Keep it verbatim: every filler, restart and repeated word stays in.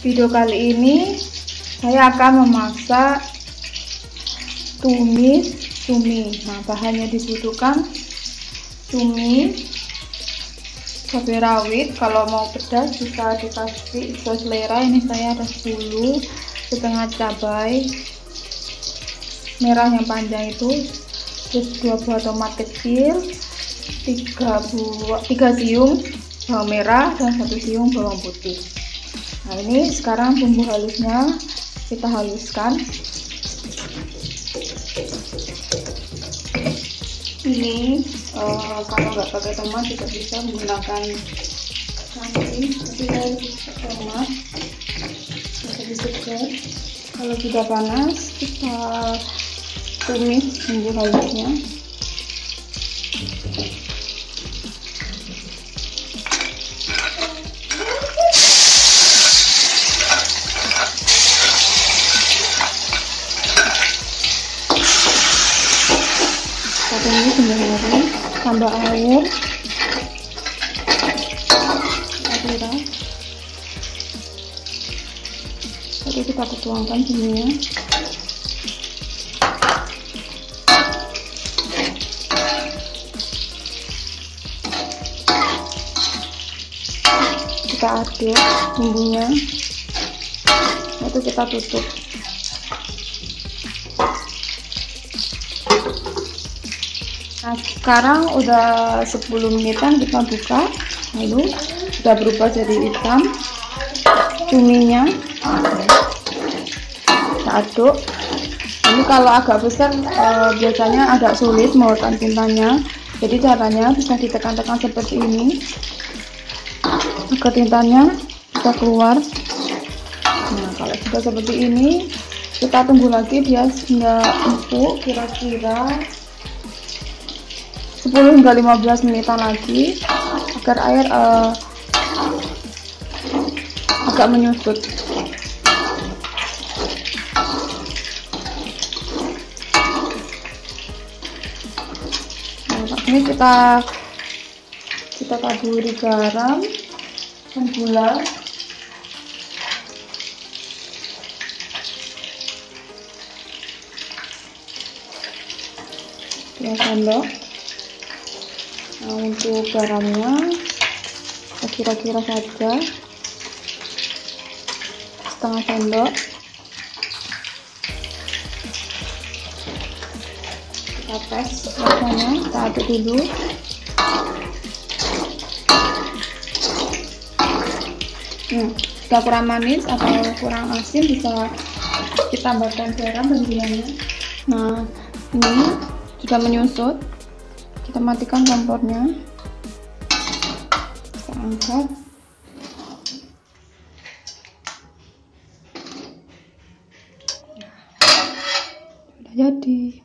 Video kali ini saya akan memasak tumis cumi. Nah, bahannya dibutuhkan cumi, cabai rawit. Kalau mau pedas bisa dikasih sesuai selera. Ini saya ada sepuluh, setengah cabai merah yang panjang itu, terus dua buah tomat kecil, tiga buah tiga siung bawang merah, dan satu siung bawang putih. Nah, ini sekarang bumbu halusnya kita haluskan. Ini uh, kalau nggak pakai tomat juga bisa menggunakan nasi, tapi saya pakai tomat jadi segar. Kalau sudah panas, kita tumis bumbu halusnya. Ini sebenarnya tambah air, kita jadi kita tuangkan semuanya. Kita aduk bumbunya, itu kita tutup. Nah, sekarang udah sepuluh menitan kita buka, lalu sudah berubah jadi hitam cuminya. Kita aduk. Ini kalau agak besar eh, biasanya agak sulit mengeluarkan tintanya, jadi caranya bisa ditekan-tekan seperti ini agar tintanya bisa keluar. Nah, kalau sudah seperti ini kita tunggu lagi dia hingga empuk, kira-kira sepuluh hingga lima belas menitan lagi agar air uh, agak menyusut. Nah, ini kita kita taburi garam dan gula. Dua sendok. Nah, untuk garamnya kira-kira saja setengah sendok. Kita tes rasanya, kita aduk dulu. Hmm, jika kurang manis atau kurang asin bisa ditambahkan garam dan gulanya. Nah, ini sudah menyusut. Kita matikan kompornya, kita angkat. Sudah jadi.